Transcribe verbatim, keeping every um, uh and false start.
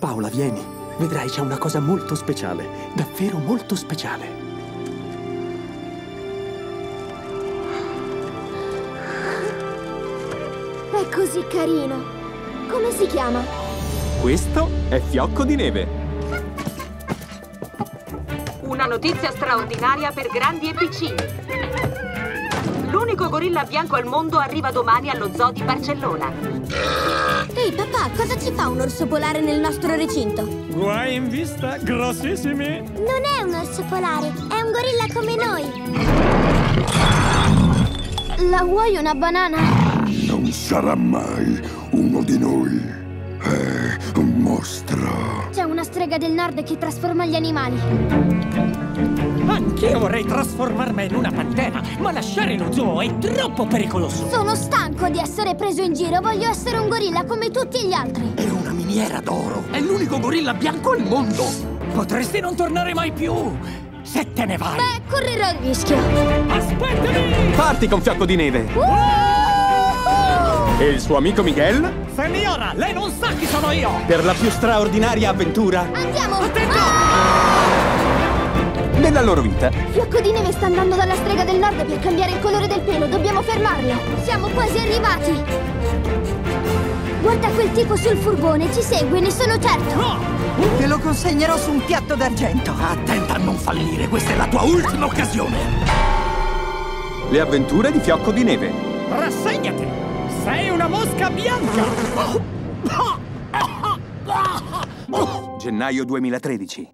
Paola, vieni. Vedrai, c'è una cosa molto speciale. Davvero molto speciale. È così carino. Come si chiama? Questo è Fiocco di Neve. Una notizia straordinaria per grandi e piccini. L'unico gorilla bianco al mondo arriva domani allo zoo di Barcellona. Ehi papà, cosa ci fa un orso polare nel nostro recinto? Guai in vista, grossissimi! Non è un orso polare, è un gorilla come noi. La vuoi una banana? Non sarà mai uno di noi. È un mostro. C'è una strega del nord che trasforma gli animali. Anch'io vorrei trasformarmi in una pantera, ma lasciare lo zoo è troppo pericoloso. Sono stanco di essere preso in giro, voglio essere un gorilla come tutti gli altri. È una miniera d'oro. È l'unico gorilla bianco al mondo. Potresti non tornare mai più, se te ne vai. Beh, correrò il rischio. Aspettami! Parti con Fiocco di Neve. Uh! E il suo amico Miguel? Signora, lei non sa chi sono io! Per la più straordinaria avventura Andiamo! Attento! della loro vita. Fiocco di Neve sta andando dalla strega del nord per cambiare il colore del pelo. Dobbiamo fermarlo. Siamo quasi arrivati. Guarda quel tipo sul furgone. Ci segue, ne sono certo. No! Te lo consegnerò su un piatto d'argento. Attenta a non fallire, questa è la tua ultima occasione. Le avventure di Fiocco di Neve. Rassegnati! Sei una mosca bianca! Gennaio duemilatredici.